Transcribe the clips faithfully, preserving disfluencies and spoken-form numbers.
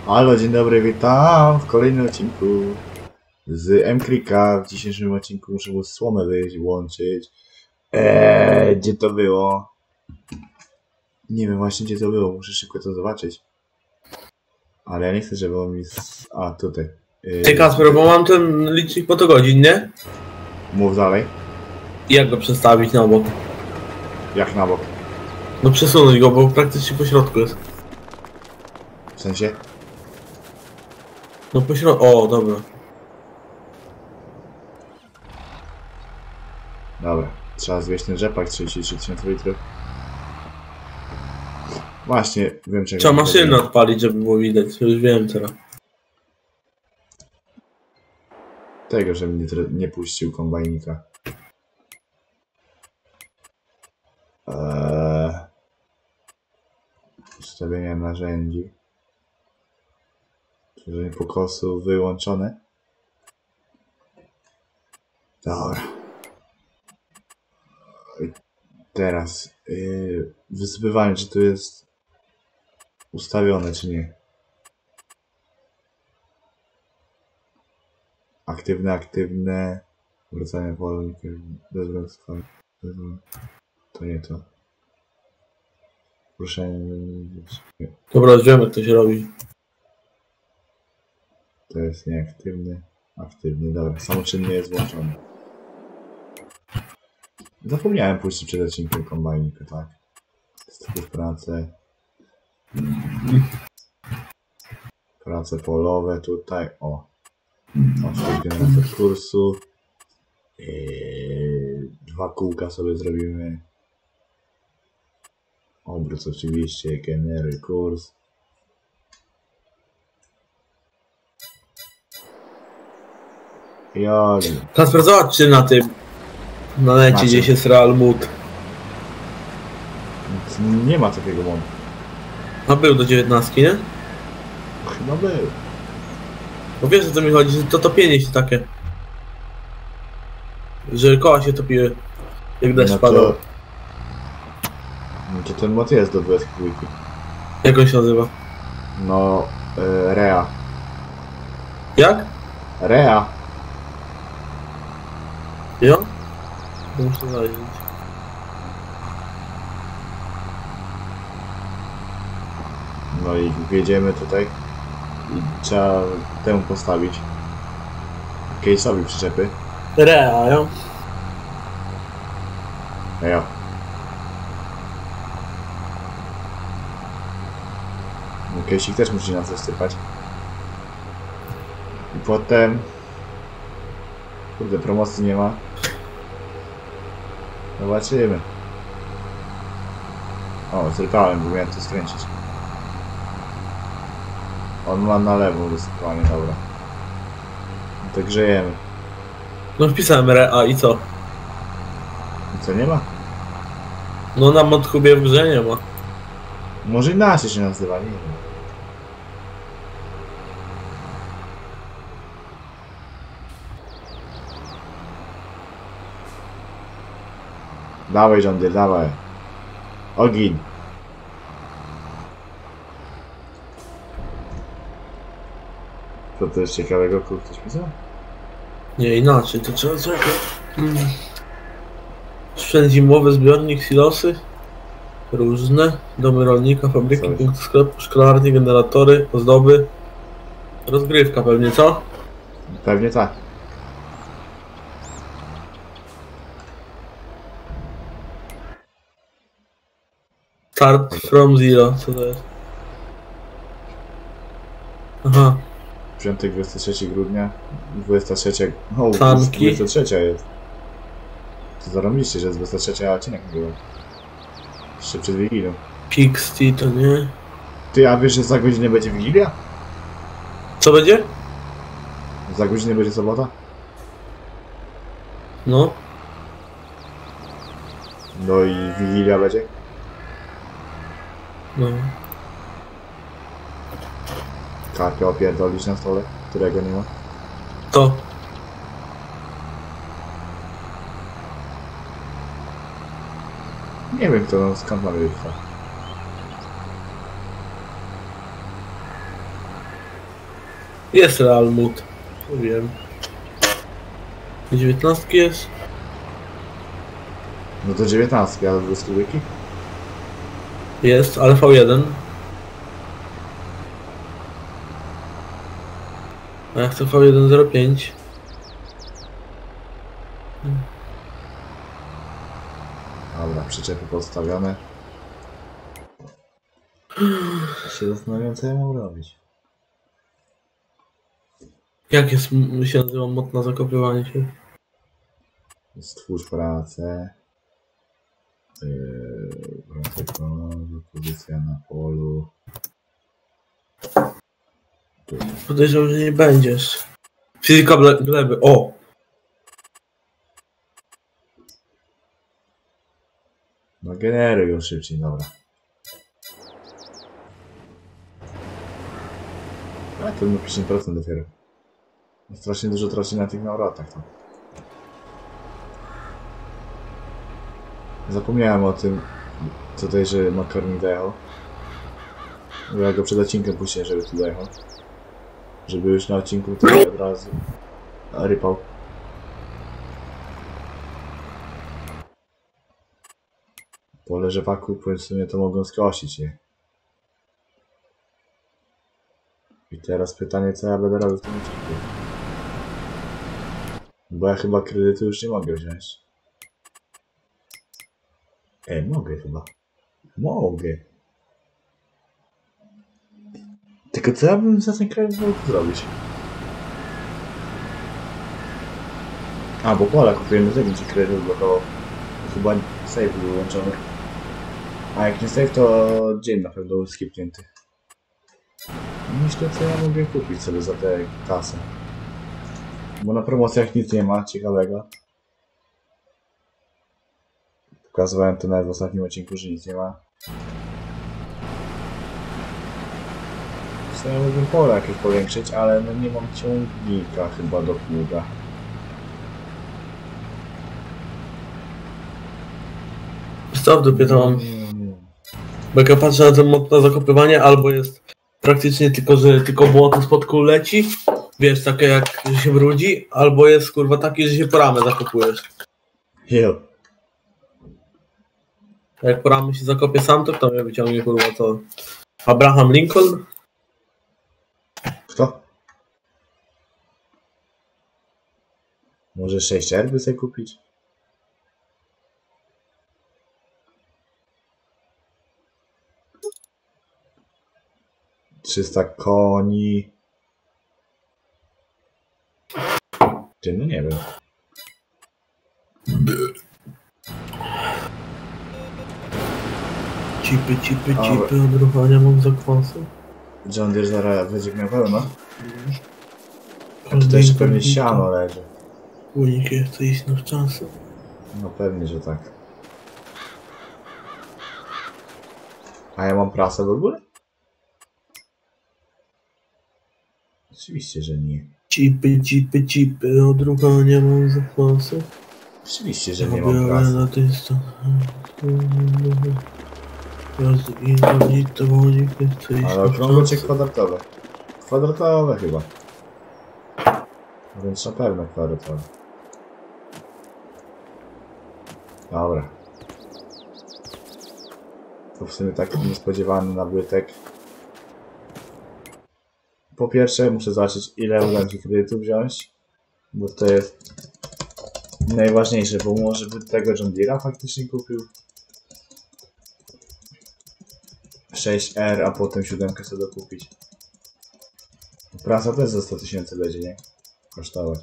Halo, dzień dobry, witam w kolejnym odcinku z M-Krika. W dzisiejszym odcinku muszę mu słomę wyłączyć. Eee, gdzie to było? Nie wiem właśnie gdzie to było, muszę szybko to zobaczyć. Ale ja nie chcę, żeby on mi... Z... A, tutaj. Eee, Ty Kasper, bo mam ten licznik fotogodzin, nie? Mów dalej. Jak go przestawić na bok? Jak na bok? No przesunąć go, bo praktycznie po środku jest. W sensie? No po środku... O, dobra. Dobra, trzeba zwieść ten rzepak trzydzieści trzy tysiące litrów. Właśnie, wiem czego. Trzeba maszynę odpalić, żeby było widać, już wiem teraz. Tego, że mnie nie puścił kombajnika. Eee... Ustawienia narzędzi. Przełożenie pokosu wyłączone. Dobra. I teraz yy, wysypywanie, czy to jest ustawione, czy nie. Aktywne, aktywne. Wracanie polnikiem. Bezwzględnie. To nie to. Ruszenie. Dobra, już wiemy jak to się robi. To jest nieaktywny. Aktywny, dobra. Samoczynny jest włączony. Zapomniałem puścić przed odcinkiem kombajnika, tak? Stopów pracę. Prace polowe tutaj. O. Oczywiście generator kursu. Eee, dwa kółka sobie zrobimy. Obrót oczywiście, generuj kurs. Ja... Kasper, zobaczcie na tym. Na necie Macie. gdzieś jest Real Mood. Nie ma takiego modu. A był do dziewiętnastki, nie? Chyba był. Bo wiesz o co mi chodzi, że to topienie się takie. Że koła się topiły. Jak deszcz No padał. to... No to ten mod jest do dwudziestki dwójki. Jak on się nazywa? No... E, Rea. Jak? Rea. Ja? Muszę zajrzeć. No i wjedziemy tutaj. I trzeba temu postawić. Case'owi przyczepy. Rea, ja? Rea. No case'ik też musi na coś sypać. I potem... Kurde, promocji nie ma. Zobaczymy. O, zrypałem, bo miałem to skręcić. On ma na lewo wysypanie, dobra. No to grzejemy. No wpisałem Rea i co? I co, nie ma? No na modhubie w grze nie ma. Może inaczej się nazywa, nie wiem. Dawaj, John Deere, dawaj. Ogień. Co to jest ciekawego, kur ktoś pisał? Nie, inaczej, to trzeba czekać. Mm. Sprzęt zimowy, zbiornik, silosy. Różne. Domy rolnika, fabryki, Coś. punkty sklepu, szklarnie, generatory, ozdoby. Rozgrywka pewnie, co? Pewnie tak. Start from zero, co to jest? Aha, Piątek, dwudziestego trzeciego grudnia. dwudziestego trzeciego. O, Tanki. dwudziesta trzecia jest. To zarobiliście, że jest dwudziesta trzecia, a odcinek nie było. Jeszcze przed Wigilią. Pixty to nie. Ty, a wiesz, że za godzinę będzie Wigilia? Co będzie? Za godzinę będzie sobota? No. No i Wigilia będzie? No. Karpia opierdolić na stole, którego nie ma. To. Nie wiem kto, no skąd mamy wiedzieć. Jest Real Mood. Nie wiem. dziewiętnastki jest? No to dziewiętnastki, ale dwudziestu wiki? Jest, ale V jeden. A ja chcę V jeden zero pięć. Dobra, przyczepy postawione. Ja się zastanawiam, co ja mam robić. Jak jest, m- się nazywa mod na zakopywanie się? Stwórz pracę. Yy, pracę kolorowa, pozycja na polu. Tu. Podejrzewam, że nie będziesz. Fizyka gle- gleby, o! No generuj ją szybciej, dobra. A to no pięćdziesiąt procent dopiero. Strasznie dużo traci na tych nawrotach tam. Zapomniałem o tym tutaj, że Makaroni dojechał. Bo ja go przed odcinkiem puściłem, żeby tu dojechał. Żeby już na odcinku tutaj od razu rypał. Pole rzepaku, w sumie to mogą skosić, nie? I teraz pytanie, co ja będę robił w tym odcinku. Bo ja chyba kredytu już nie mogę wziąć. Ej, mogę chyba. Mogę. Tylko co ja bym za ten kredyt mógł zrobić? A, bo pola kupiłem, do tego ci kredyt, bo to chyba save był wyłączony. A jak nie save, to dzień na pewno był skipnięty. Myślę, co ja mogę kupić sobie za tę kasę. Bo na promocjach nic nie ma ciekawego. Pokazywałem to nawet w ostatnim odcinku, że nic nie ma. W sumie mógłbym pole jakieś powiększyć, ale no nie mam ciągnika chyba do pługa. Co w dupie to mam? Bo jak ja patrzę na ten mod na zakopywanie, albo jest praktycznie tylko, że tylko błoto spod kół leci, wiesz, takie jak że się brudzi, albo jest kurwa taki, że się po ramę zakopujesz. Jo. A jak po ramę się zakopie sam, to kto mnie wyciągnie kurwa to? Abraham Lincoln? Kto? Może sześć R by sobie kupić? trzysta koni. Ty, no nie wiem. Cipy, cipy, cipy, odruchania mam zakwasy. John Deere zaraz będzie miał pełno. A tutaj jeszcze pewnie siano leży. Unik chce iść na czasy. No pewnie, że tak. A ja mam prasę w ogóle? Oczywiście, że nie. Cipy, cipy, cipy, odruchania mam zakwasy. Oczywiście, że nie mam prasy. na tej stronie. Incognito, unik chce iść Ale na okrągłe czy czasy. kwadratowe? Kwadratowe chyba. Więc na pewno kwadratowe. Dobra. To w sumie taki niespodziewany nabytek. Po pierwsze muszę zobaczyć, ile uda mi się kredytu wziąć. Bo to jest najważniejsze, bo może by tego John Deere'a faktycznie kupił. sześć R, a potem siódemkę sobie dokupić. Prasa też za sto tysięcy będzie, nie? Kosztować.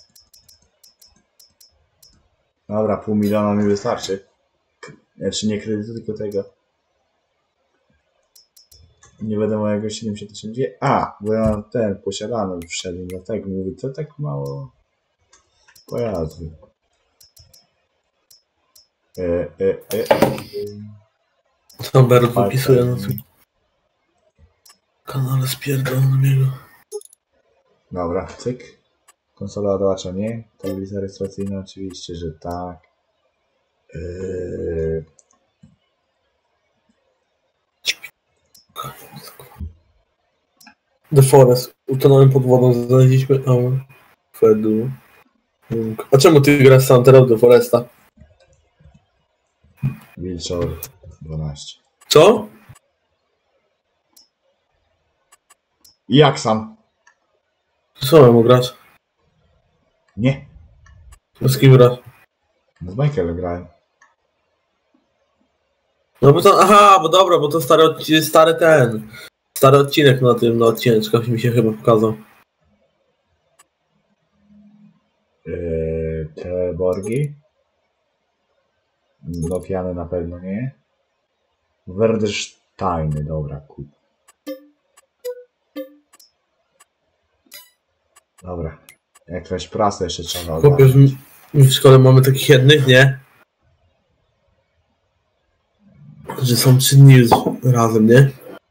Dobra, pół miliona mi wystarczy. Znaczy nie kredytu, tylko tego. Nie będę mojego siedemdziesiąt osiem G. A, bo ja mam ten posiadany wszedł, dlatego mówię, to tak mało pojazdu. E, e, e, e. Robert wypisuje na tym kanale spierdolonego. Dobra, cyk. Konsola odłacza nie. Tablica rejestracyjna oczywiście, że tak. Yy... The Forest. Utonąłem pod wodą, znaleźliśmy... O, Fedu. A czemu ty grasz sam teraz The Foresta? Wilczor dwanaście. Co? Jak sam? Co mam grać? Nie. Z kim grasz? Z Michaelem grałem. No bo to... Aha, bo dobra, bo to stary, odci- stary ten... Stary odcinek na tym, na odcineczkach mi się chyba pokazał. Yy, te Borgi? Notiany na pewno nie. Werdersteiny, dobra, kup. Dobra. Jakąś prasę jeszcze trzeba Chłopie, ogarnąć. w, w szkole mamy takich jednych, nie? Że są trzy dni już razem, nie?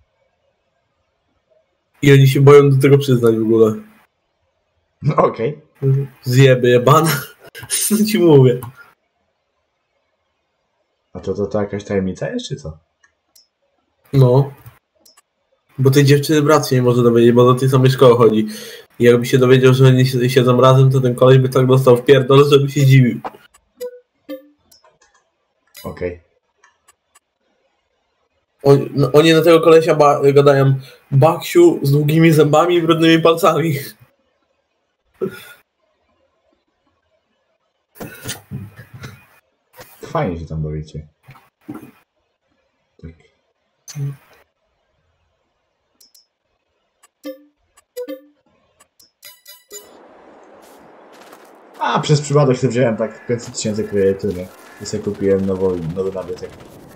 I oni się boją do tego przyznać w ogóle. No okej. Zjeby jebana. Co ci mówię? A to, to to jakaś tajemnica jest, czy co? No. Bo tej dziewczyny brat się nie może dowiedzieć, bo do tej samej szkoły chodzi. I jakby się dowiedział, że oni si- siedzą razem, to ten koleś by tak dostał w pierdol, żeby się zdziwił. Okej. Oni, no, oni na tego kolesia ba- gadają Baksiu z długimi zębami i brudnymi palcami. Fajnie się tam bawicie. Tak. A, przez przypadek sobie wziąłem tak pięćset tysięcy kredytu, nie? I sobie kupiłem nowo, nowy nabytek.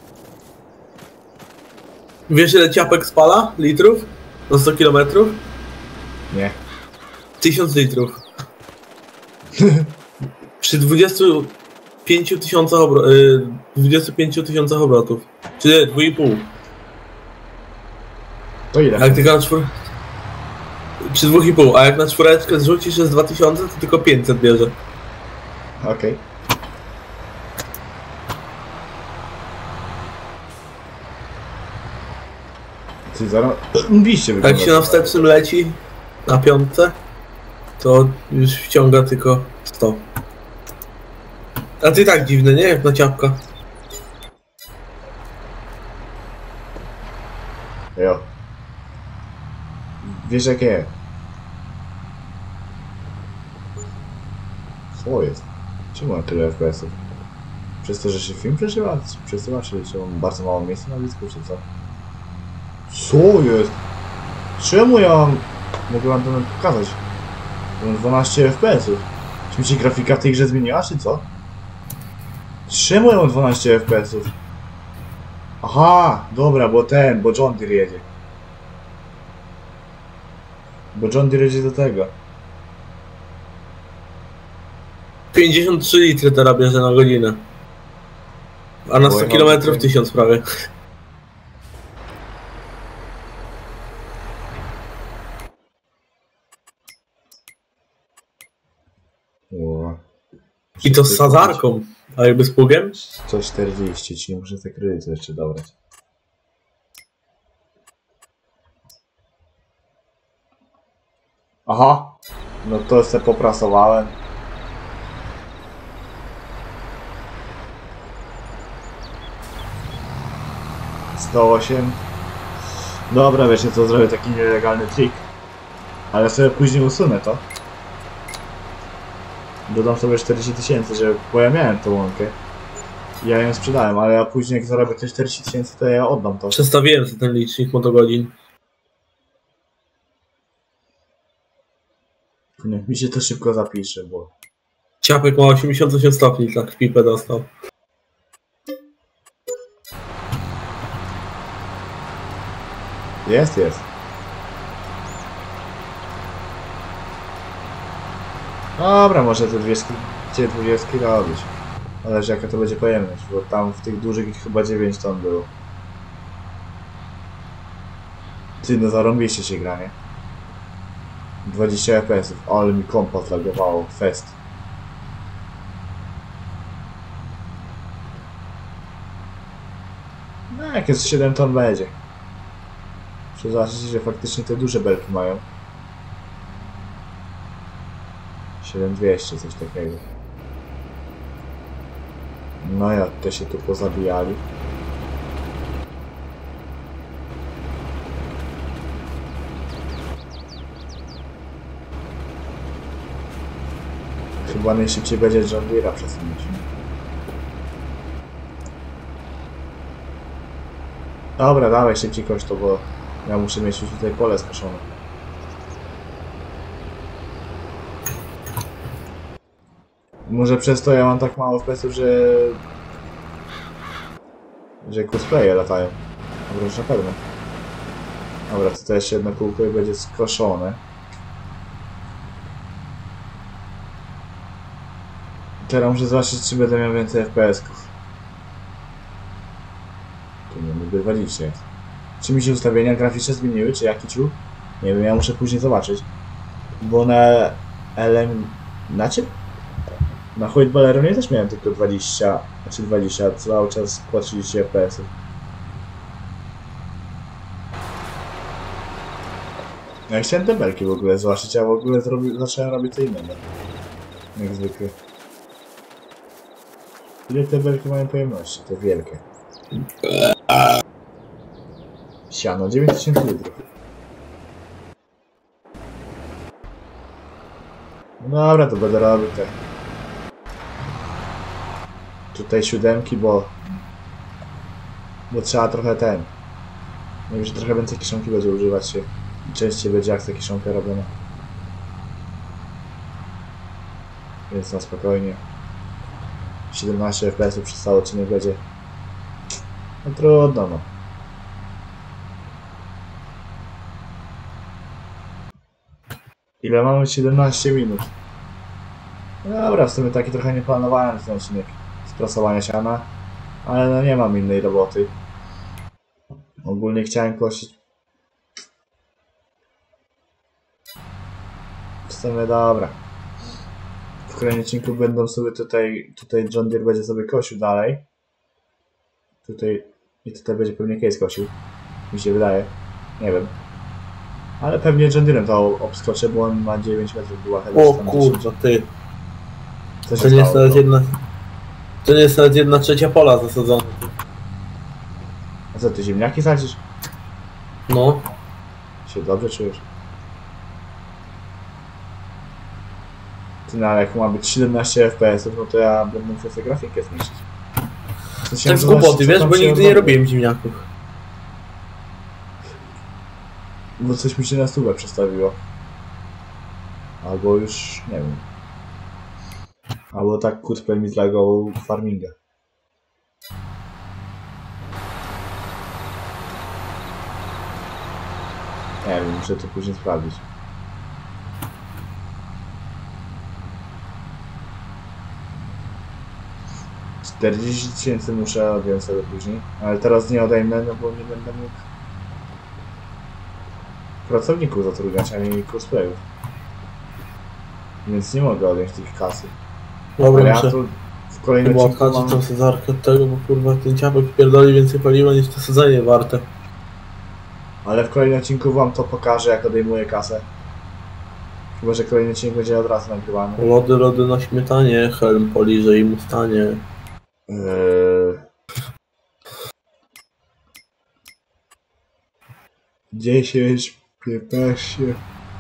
Wiesz ile ciapek spala? Litrów? Na sto kilometrów? Nie. tysiąc litrów. Przy dwudziestu pięciu tysiącach obro- y, dwudziestu pięciu tysiącach obrotów. Czy dwa i pół. To ile? A jak tylko na czwór... Przy dwóch i pół, a jak na czwóreczkę zrzucisz jest dwa tysiące, to tylko pięćset bierze. Okej. Ty zaraz... Biście A jak wygląda. się na wstecznym leci, na piątce, to już wciąga tylko sto. A ty tak dziwne, nie? Jak na ciapka. Jo. Wiesz jakie? Co jest? Czemu mam tyle F P S-ów? Przez to, że się film przeżywa? Przesyła, czy, czy mam bardzo mało miejsca na dysku, czy co? Co jest? Czemu ja mam... Mogę wam to pokazać? Mam dwanaście F P S-ów. Czy mi się grafika w tej grze zmieniła, czy co? Czemu ja mam dwanaście F P S-ów? Aha, dobra, bo ten, bo John Deere jedzie. Bo John Deere jedzie do tego. pięćdziesiąt trzy litry teraz bierze na godzinę. A na sto kilometrów tysiąc prawie. O. I to z sadzarką. A jakby z pługiem? sto czterdzieści, czyli muszę te kredyty jeszcze dobrać. Aha, no to se poprasowałem. sto osiem. Dobra, wiecie co, zrobię taki nielegalny trik. Ale sobie później usunę to. Dodam sobie czterdzieści tysięcy, że bo ja miałem tą łąkę. Ja ją sprzedałem, ale ja później jak zarobię te czterdzieści tysięcy, to ja oddam to. Przestawiłem sobie ten licznik motogodzin. Niech mi się to szybko zapisze, bo... Ciapek ma osiemdziesiąt osiem stopni, tak w pipę dostał. Jest, jest. Dobra, może te dwudziestki, te dwudziestki robić. Ale jaka to będzie pojemność, bo tam w tych dużych ich chyba dziewięć ton było. Ty, no zarąbiście się gra, nie? dwadzieścia F P S-ów, ale mi kompa zlagowało, fest. No jak jest siedem ton będzie. Muszę zobaczyć, że faktycznie te duże belki mają. siedem dwieście, coś takiego. No jak te się tu pozabijali. Chyba najszybciej będzie John Deere'a przesunąć. Dobra, dawaj szybciej kość to, bo ja muszę mieć już tutaj pole skoszone. Może przez to ja mam tak mało F P S-ów, że... że cosplaye latają. Dobra, już na pewno. Dobra, to jeszcze jedno kółko i będzie skoszone. Teraz muszę zobaczyć, czy będę miał więcej F P S-ków. Tu nie mógłby dwadzieścia jest. Czy mi się ustawienia graficzne zmieniły, czy jaki ciu? Nie wiem, ja muszę później zobaczyć. Bo na L M... Na czym? Na White Balleronie też miałem tylko dwadzieścia, znaczy dwadzieścia, cały czas po trzydzieści F P S-ów. Ja chciałem te belki w ogóle zobaczyć, a w ogóle zrobi, zacząłem robić co innego. Jak zwykle. Ile te belki mają pojemności? Te wielkie. Siano, dziewięć tysięcy litrów. No dobra, to będę robił te... Tutaj siódemki, bo... Bo trzeba trochę ten... Nie wiem, że trochę więcej kiszonki będzie używać się. I częściej będzie akcja kiszonka robiona. Więc na spokojnie. siedemnaście F P S-ów przez cały odcinek będzie. No trudno, no. Ile mamy? siedemnaście minut. No dobra, w sumie taki trochę nie planowałem ten odcinek z prasowania siana. Ale no nie mam innej roboty. Ogólnie chciałem kosić. W sumie dobra. W kolejnym odcinku będą sobie tutaj, tutaj John Deere będzie sobie kosił dalej. Tutaj i tutaj będzie pewnie Case kosił. Mi się wydaje. Nie wiem. Ale pewnie John Deere'em to obskoczę, bo on ma dziewięć metrów była chyba. O kurwa, ty. Co się To nie jest stało, nawet no? jedna... To nie jest nawet jedna trzecia pola zasadzona. A co, ty ziemniaki sadzisz? No. Się dobrze czujesz? Ty, no ale jak ma być siedemnaście F P S-ów, no to ja będę musiał sobie grafikę zmniejszyć. Tak z głupoty, wiesz, bo nigdy nie robiłem ziemniaków. Bo coś mi się na stówę przestawiło. Albo już, nie wiem. Albo tak cosplay mi zlagował farminga. Nie wiem, muszę to później sprawdzić. czterdzieści tysięcy muszę odjąć sobie później, ale teraz nie odejmę, no bo nie będę mógł pracowników zatrudniać, ani cosplayów. Więc nie mogę odjąć tych kasy. Dobra, Ale ja muszę tu w kolejnym chyba odcinku odhaczyć mam... tą sadzarkę od tego, bo kurwa ten ciapek pierdoli więcej paliwa niż to sadzenie warte. Ale w kolejnym odcinku wam to pokażę, jak odejmuję kasę. Chyba, że kolejny odcinek będzie od razu nagrywany. Lody, lody na śmietanie, helm poliże i mu stanie. Eee... dziesięć, piętnaście...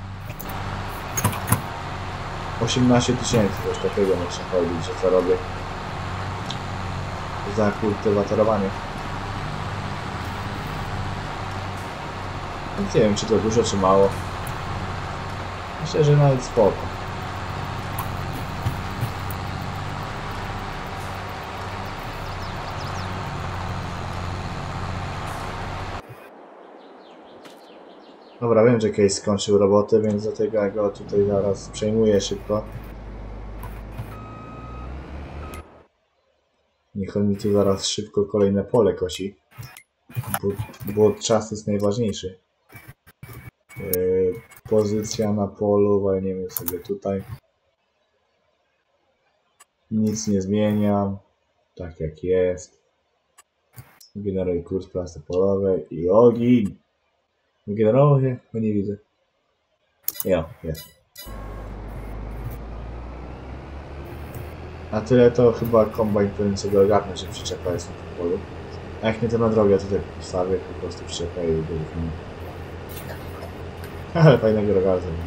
osiemnaście tysięcy, coś takiego muszę chodzić, że co robię. Za kultywatorowanie. Więc nie wiem, czy to dużo, czy mało. Myślę, że nawet spoko. Dobra, wiem, że Case skończył robotę, więc dlatego ja go tutaj zaraz przejmuję szybko. Niech on mi tu zaraz szybko kolejne pole kosi. Bo, bo czas jest najważniejszy. Yy, pozycja na polu, walniemy sobie tutaj. Nic nie zmieniam. Tak jak jest. Generuj kurs prasy polowej i ogień. Wygenerował się? Bo nie widzę. Jo, jest. A tyle to chyba kombajn powinien sobie ogarnąć, że przyczepa jest na tym polu. A jak nie to na drogę, to tak postawię, po prostu przyczepa i wyrównę. Ale fajnego rogala zrobię.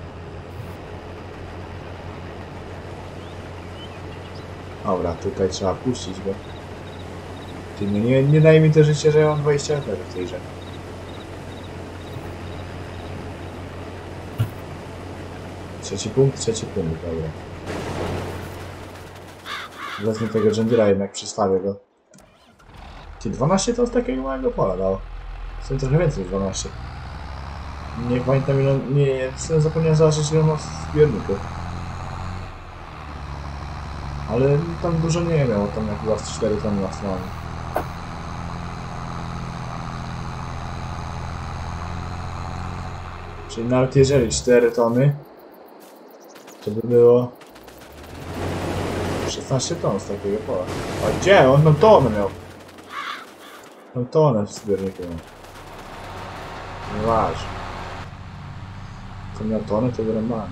Dobra, tutaj trzeba puścić go. Ty, no nie, nie daje mi to życie, że ja mam dwadzieścia F P S w tej grze. Trzeci punkt, trzeci punkt, dobra. Wezmę tego Jandira, jednak przestawię go. Ty, dwanaście to z takiego małego pola dało. Są trochę więcej niż dwanaście. Nie pamiętam ile... Nie, nie zapomniałem zobaczyć ile ma w zbiorniku. Ale tam dużo nie miał, tam jak chyba z cztery tony na stronie. Czyli nawet jeżeli cztery tony, to by było szesnaście ton z takiego pola. A gdzie? On no tonę miał. On tonę w zbiorniku miał. Nieważne. To miał tonę, to wyrąbałem.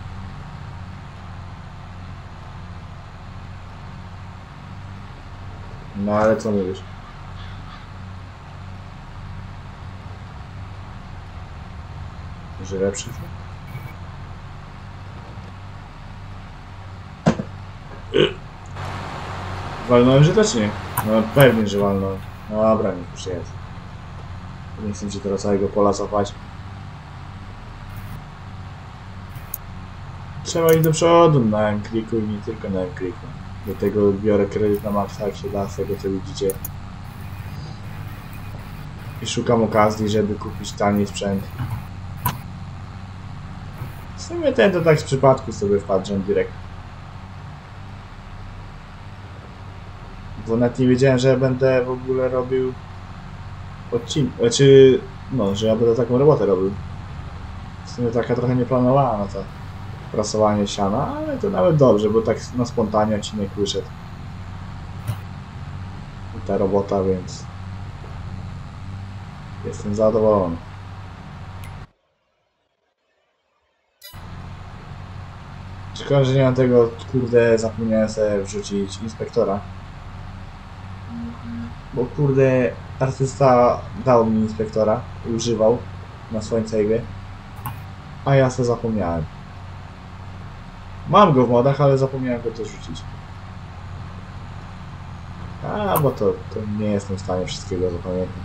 No ale co mówisz? Że lepszy? Walnąłem, że to czy nie? No pewnie, że walnąłem. No dobra, niech już jest. Nie chcę ci teraz całego pola zapać. Trzeba iść do przodu na M-kliku i nie tylko na M-kliku. Do tego biorę kredyt na maksa, jak się da, z tego co widzicie. I szukam okazji, żeby kupić tani sprzęt. W sumie ten to tak z przypadku sobie wpadł direkt. Bo nawet nie wiedziałem, że będę w ogóle robił odcinek, znaczy, no, że ja będę taką robotę robił. W sumie taka trochę nieplanowana to prasowanie siana, ale to nawet dobrze, bo tak na spontanie odcinek wyszedł. I ta robota, więc jestem zadowolony. Szkoda, że nie mam tego, kurde, zapomniałem sobie wrzucić inspektora. Bo kurde, artysta dał mi inspektora i używał na swoim save'ie, a ja sobie zapomniałem. Mam go w modach, ale zapomniałem go też rzucić. A, bo to, to nie jestem w stanie wszystkiego zapamiętać.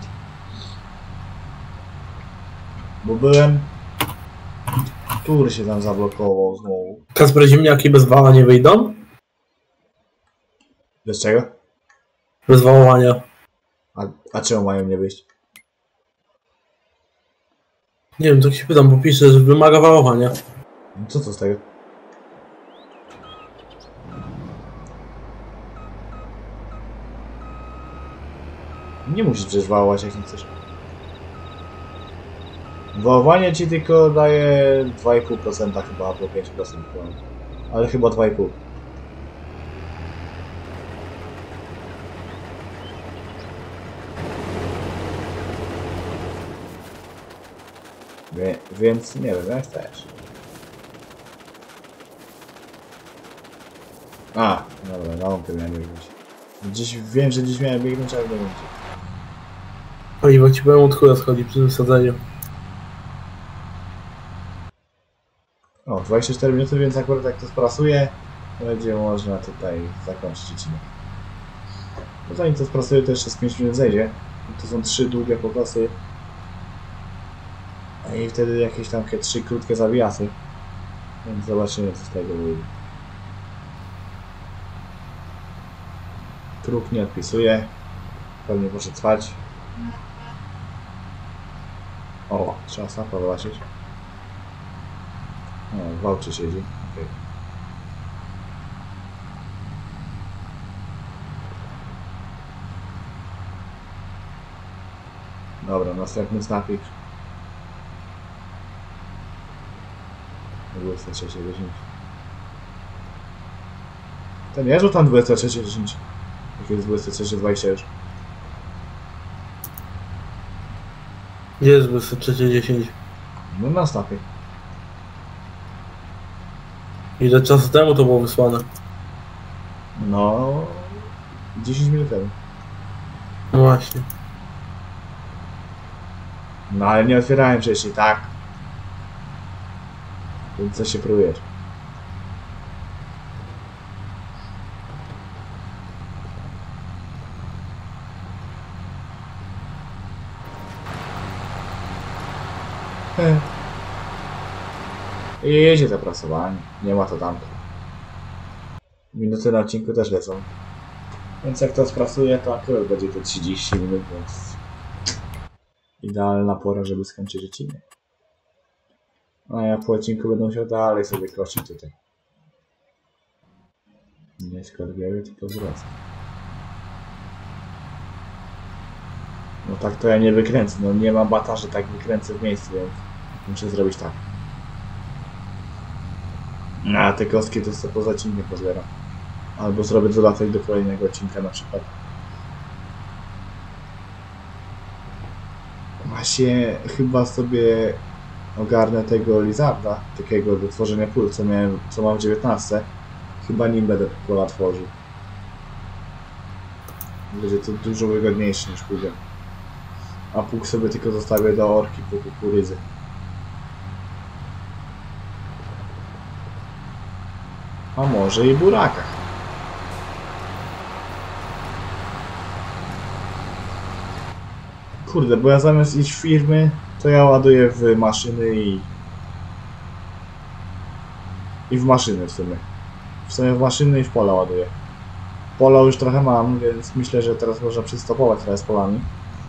Bo byłem... Który się tam zablokował znowu. Kasper, ziemniaki bez wała nie wyjdą? Bez czego? Bez wałowania. A, a czemu mają nie wyjść? Nie wiem, tak się pytam, bo pisze, że wymaga wałowania. No co to z tego? Nie musisz przecież wałować, jak nie chcesz. Wałowanie ci tylko daje dwa i pół procent chyba, albo pięć procent. Ale chyba dwa i pół procent. Wie, więc nie wiem, jak też. A, dobra, na łąkę miałem biegnąć. Dziś wiem, że dziś miałem biegnąć, ale nie wiem. Paliwo ci powiem od chuja schodzi przy wysadzeniu. O, dwadzieścia cztery minuty, więc akurat jak to sprasuję, będzie można tutaj zakończyć odcinek. Bo zanim to sprasuję, to jeszcze z pięć minut zejdzie. To są trzy długie pokosy. I wtedy jakieś tam trzy krótkie zawijasy. Więc zobaczymy, co z tego wyjdzie. Kruk nie odpisuje. Pewnie może trwać. O, trzeba sapa zobaczyć. O, w wałczy siedzi. Okay. Dobra, następny snapik. dwadzieścia trzy dziesięć. Ten nie, że tam dwadzieścia trzy dziesięć. Jak jest dwadzieścia trzy dwadzieścia już. Gdzie jest dwadzieścia trzy dziesięć? No na snapie. Ile czasu temu to było wysłane? No... dziesięć minut temu. No właśnie. No ale nie otwierałem wcześniej, tak? Więc co się próbujesz? I jedzie to prasowanie. Nie ma to tamto. Minuty na odcinku też lecą. Więc jak to sprasuje, to akurat będzie to trzydzieści minut, więc... idealna pora, żeby skończyć odcinek. A ja po odcinku będę musiał dalej sobie kroczyć tutaj. Nie skorbiały, tylko wracam. No tak to ja nie wykręcę, no nie mam bata, że tak wykręcę w miejscu, więc muszę zrobić tak. A te kostki to sobie poza odcinkiem pozbieram. Albo zrobię dodatek do kolejnego odcinka na przykład. Właśnie chyba sobie ogarnę tego Lizarda, takiego do tworzenia pól, co miałem, co mam w dziewiętnastce. Chyba nim będę pola tworzył. Będzie to dużo wygodniejsze niż pługiem. A pług sobie tylko zostawię do orki po kukurydzy. A może i burakach. Kurde, bo ja zamiast iść w firmy, to ja ładuję w maszyny i... I w maszyny w sumie. W sumie w maszyny i w pola ładuję. Pola już trochę mam, więc myślę, że teraz można przystopować trochę z polami.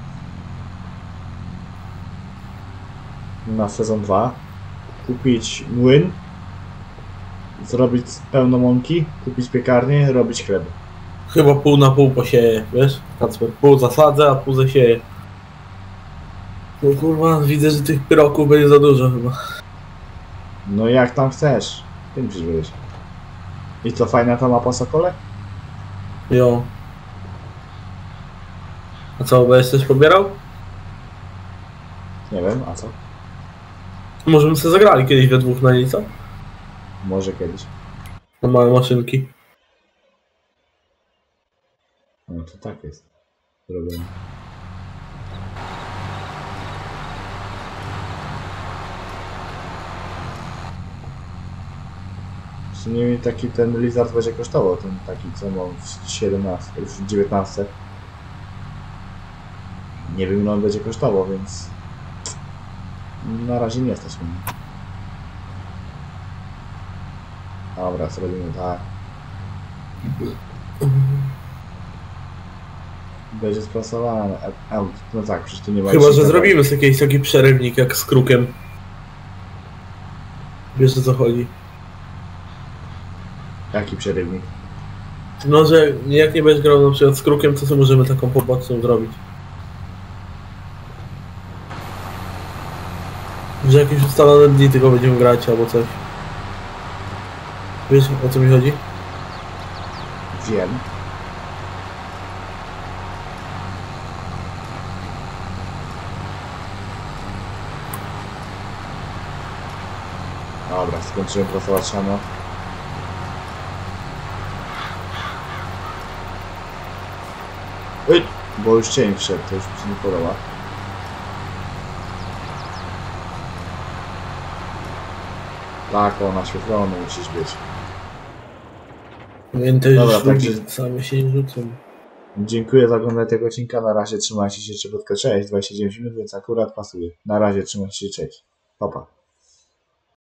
Na sezon dwa. Kupić młyn. Zrobić pełno mąki. Kupić piekarnię, robić chleb. Chyba pół na pół posieję, wiesz? Kacper, pół zasadzę, a pół zasieję. No kurwa, widzę, że tych pyroków będzie za dużo chyba. No jak tam chcesz. Ty musisz wiedzieć. I co, fajna ta mapa Sokole? Jo. A co, będziesz coś pobierał? Nie wiem, a co? Może bym sobie zagrali kiedyś we dwóch na niej, co? Może kiedyś. Na małe maszynki. No to tak jest. Zrobione. W sumie taki ten Lizard będzie kosztował, ten taki co mam w siedemnastce, już w dziewiętnastce. Nie wiem ile on będzie kosztował, więc na razie nie stać mnie. Dobra, zrobimy tak. Będzie sprasowane. A, no tak, przecież tu nie ma... Chyba, że zrobimy sobie jakiś taki przerywnik jak z krukiem. Wiesz o co chodzi? Jaki przerywnik? No, że jak nie będziesz grał na przykład z krukiem, to sobie możemy taką poboczną zrobić. Że jakieś ustalone dni tylko będziemy grać albo coś. Wiesz o co mi chodzi? Wiem. Dobra, skończyłem pracować siano. Ej, bo już cień wszedł, to już mi się nie podoba. Tak, o, naświetlony musisz być. Pamiętaj, Dobra, że szlugi także- same się nie rzucą. Dziękuję za oglądanie tego odcinka. Na razie trzymajcie się szybko. Cześć, dwadzieścia dziewięć minut, więc akurat pasuje. Na razie trzymajcie się, cześć. Pa, pa.